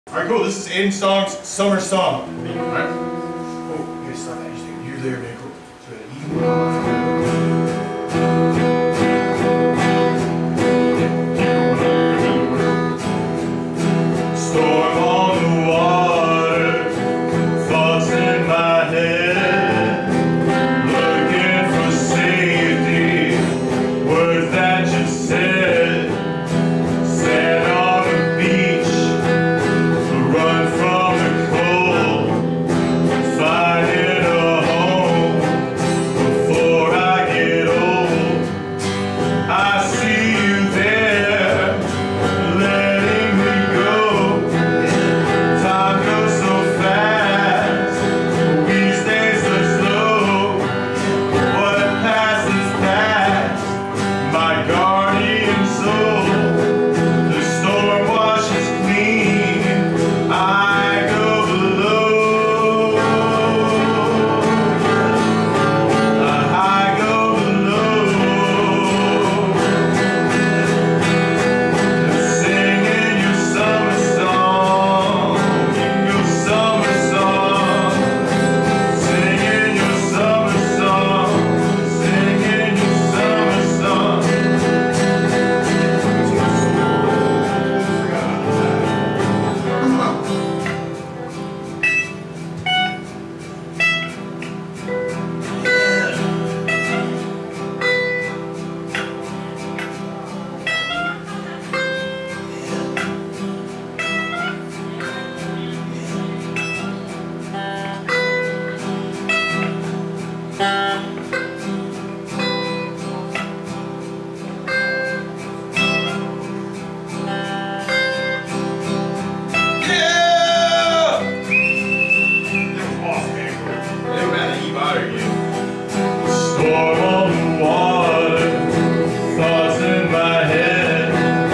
Alright, cool. This is Aiden Song's Summer Song. Alright? Oh, you stop that. You're there, man. Cool. Storm on the water, thoughts in my head, looking for safety, words that you said, sand on the beach, run from the cold, finding a home before I get old. I see you there, letting me go. Time goes so fast, we stay so slow. What passes past, my guardian soul. The storm washes clean, I go below. I go below. Singing your summer song, your summer song. Singing your summer song, singing your summer song. Storm on the water, thoughts in my head,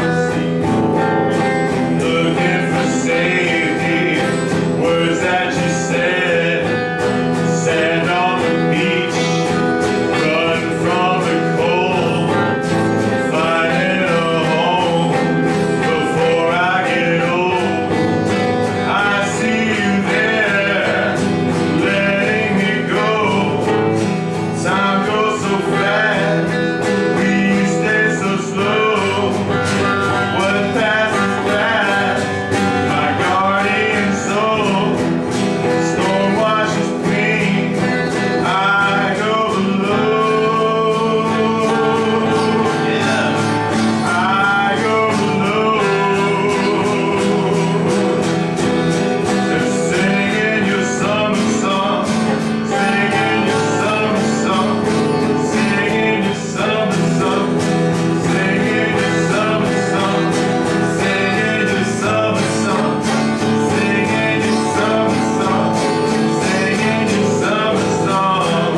looking for safety, words that you said, sand on the beach, run from the cold, finding a home before I get old. I see you there, letting me go. Time goes so fast, we stay so slow. What passes past, my guardian soul. Storm washes clean, I go below. Yeah, I go below. Just singing your summer song, singing your summer song. Singing your summer song, singing your summer song, singing your summer song, singing your summer song, singing your summer song.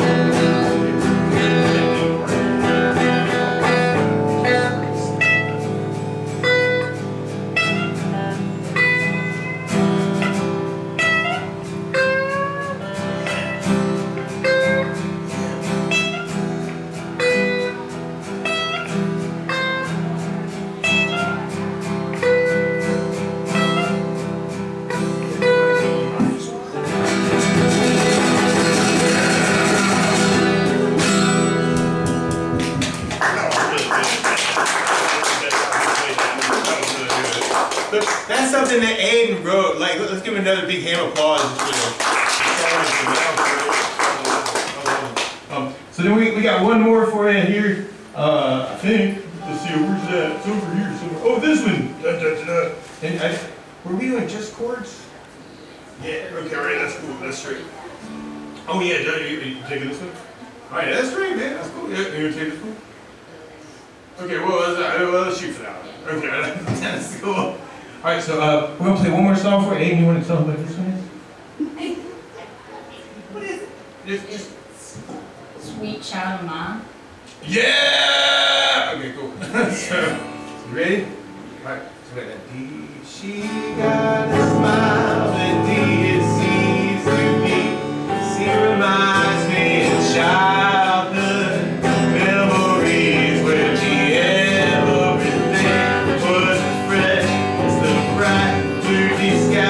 That's something that Aiden wrote. Like, let's give him another big hand of applause. So then we got one more for you here. I think. Let's see, where's that? It's over here somewhere. Oh, this one. And were we doing just chords? Yeah. Okay. All right. That's cool. That's straight. Oh yeah. You taking this one? All right. That's great, man. That's cool. Yeah. You want to take this one? Okay. Well, let's shoot for that one. Okay. That's cool. All right. So we're gonna play one more song for you. Aiden, you want to tell them what this one is? What is it? Just. Sweet Child of Mine. Yeah! Okay, cool. So, you ready? Alright, so we got that D. She got a smile that D it seems to be. She reminds me of childhood memories where she everything was fresh as the bright blue sky.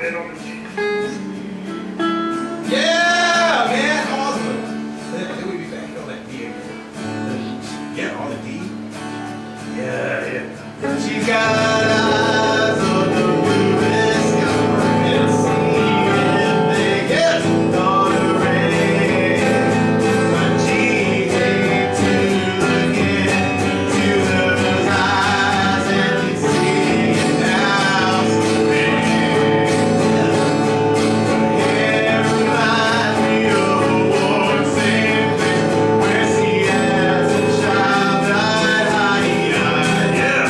then on the G. Yeah, man, awesome. Then we be back on that D again. Yeah, on the D. Yeah, yeah. She's got eyes on the bluest sky and seeing they get on the rain. But she hates to look into those eyes and see it now so big. It reminds me of one same thing where she has a child died high, yeah.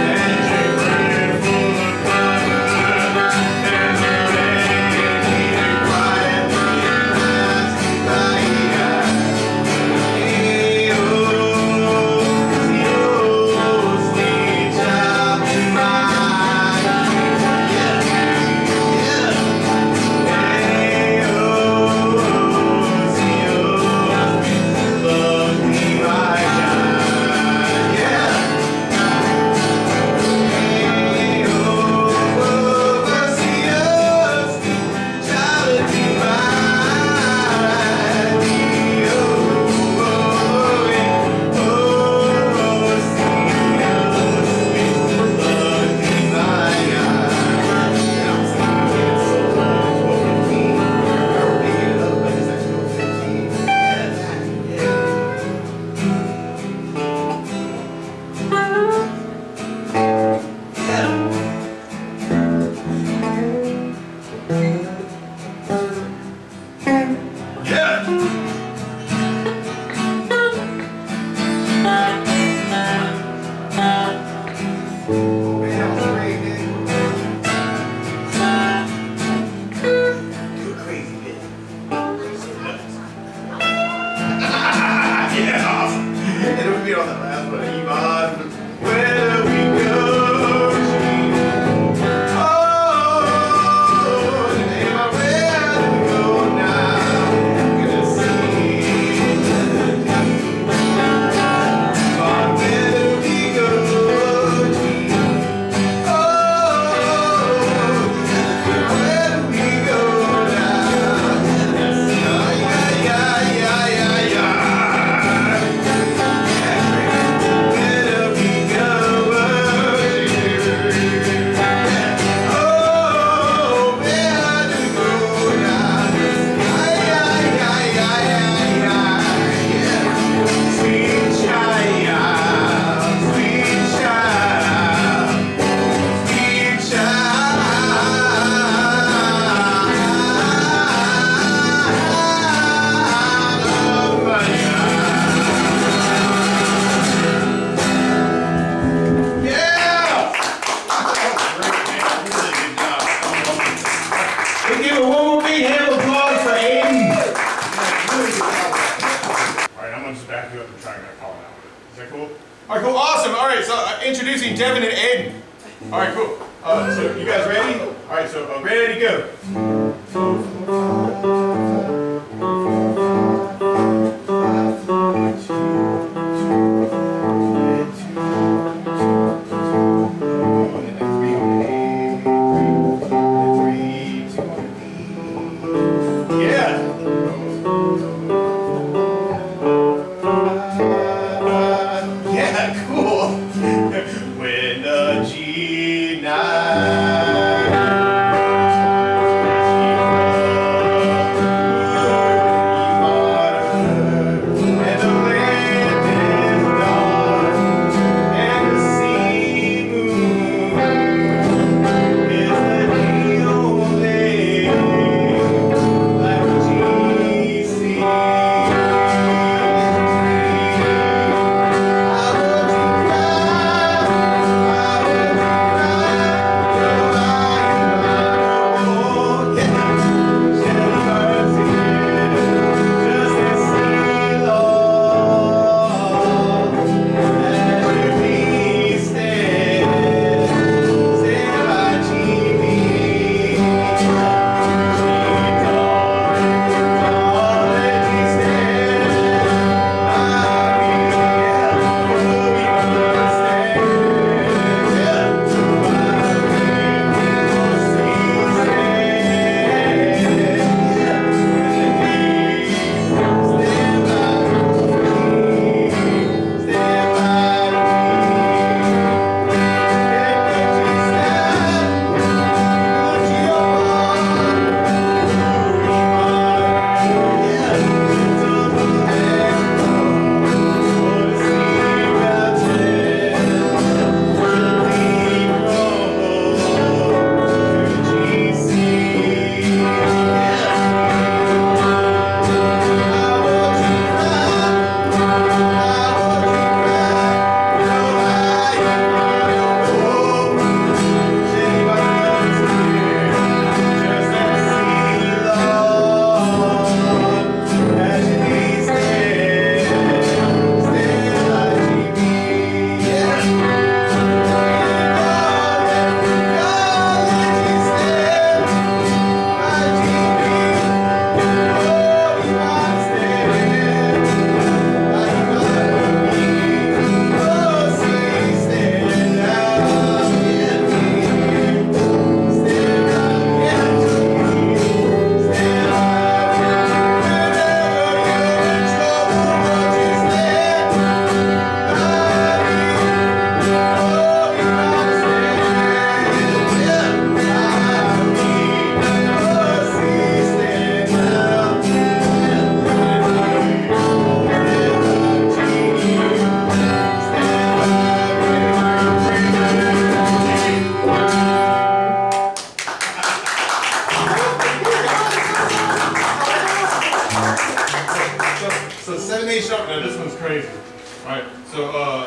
Alright, cool, awesome. Alright, so introducing Devin and Aiden. Alright, cool. So you guys ready? Alright, so ready to go.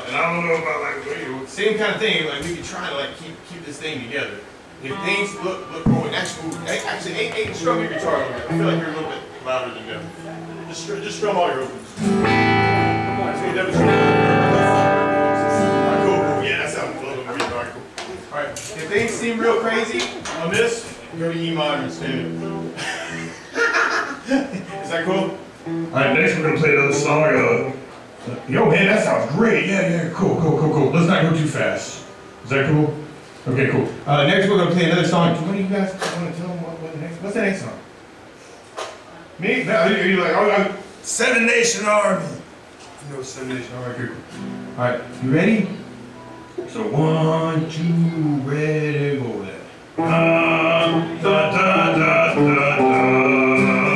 and I don't know about like same kind of thing. Like we could try to like keep this thing together. If things look going, actually, ain't strum your guitar a little bit. I feel like you're a little bit louder than them. Just strum all your opens. Alright, cool. Yeah, that sounds a little bit more. Alright, cool. Alright, if things seem real crazy on this, go to E minor instead. Is that cool? Alright, next we're gonna play another song. Yo, man, that sounds great. Yeah, cool. Let's not go too fast. Is that cool? Okay, cool. Next we're gonna play another song. What do you guys want to tell them what's the next song? Me? Are you like, oh, Seven Nation Army? You know Seven Nation Army. Okay, cool. Alright, you ready? So 1, 2, ready, go there. Da da da da da da.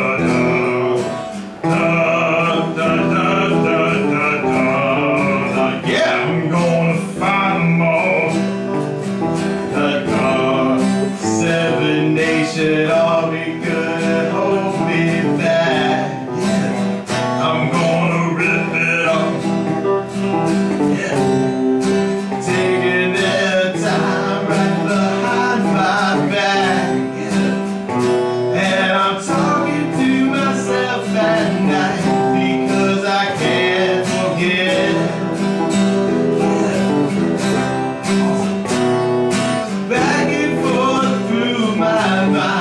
I'll be good, hold me back. Yeah. I'm gonna rip it off. Yeah. Taking their time right behind my back. Yeah. And I'm talking to myself at night because I can't forget. Yeah. Back and forth through my mind.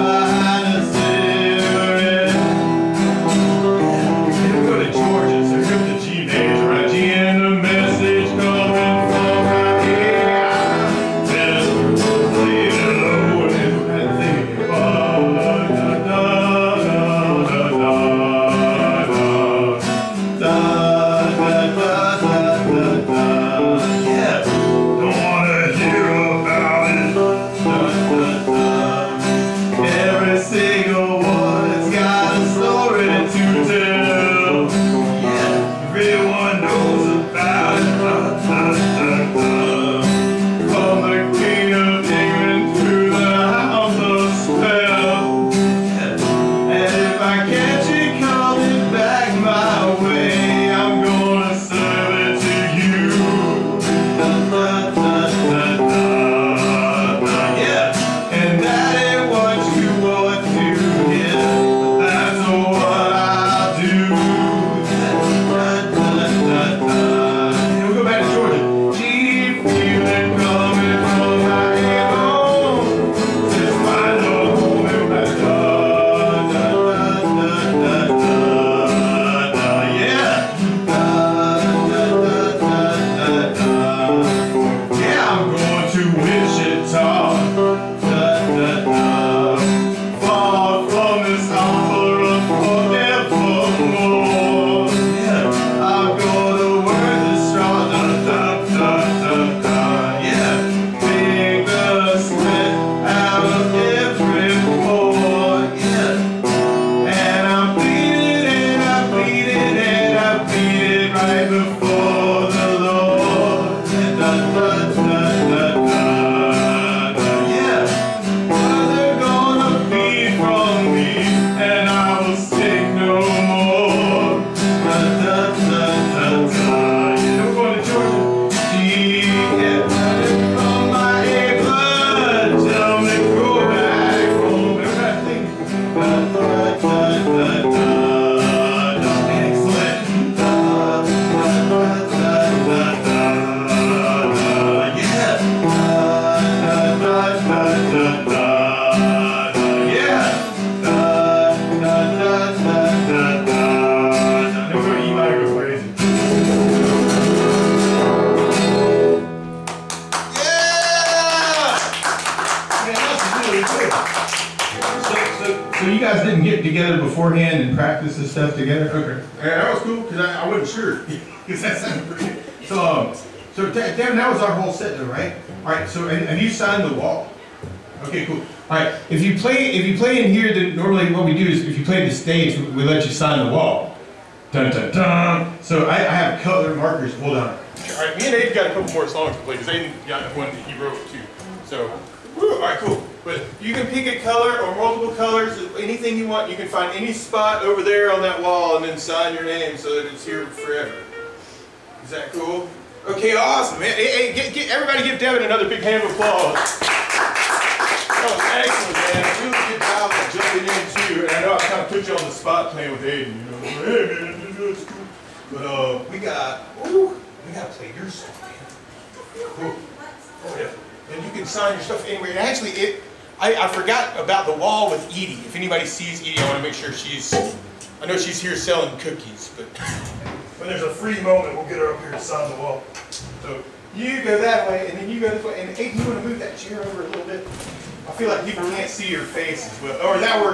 So you guys didn't get together beforehand and practice this stuff together? Okay. Yeah, that was cool because I wasn't sure. Because that sounded pretty good. So Devin, that was our whole set though, right? All right, so have you signed the wall? Okay, cool. All right, if you play in here, then normally what we do is if you play the stage, we let you sign the wall. Dun dun dun. So I have color markers. Hold on. All right, me and Aiden got a couple more songs to play because Aiden got one that he wrote too. So, all right, cool. But you can pick a color or multiple colors, anything you want. You can find any spot over there on that wall and then sign your name so that it's here forever. Is that cool? Okay, awesome, man. Hey, everybody give Devin another big hand of applause. That was excellent, man. Really good job of jumping in, too. And I know I kind of put you on the spot playing with Aiden, you know. Hey, man, that's cool. But we gotta play your stuff, man. Cool. Oh, yeah. And you can sign your stuff anywhere. And actually, I forgot about the wall with Edie. If anybody sees Edie, I want to make sure I know she's here selling cookies, but when there's a free moment, we'll get her up here to sign the wall. So you go that way, and then you go this way. And Aiden, you want to move that chair over a little bit? I feel like people can't see your face as well. Or that works.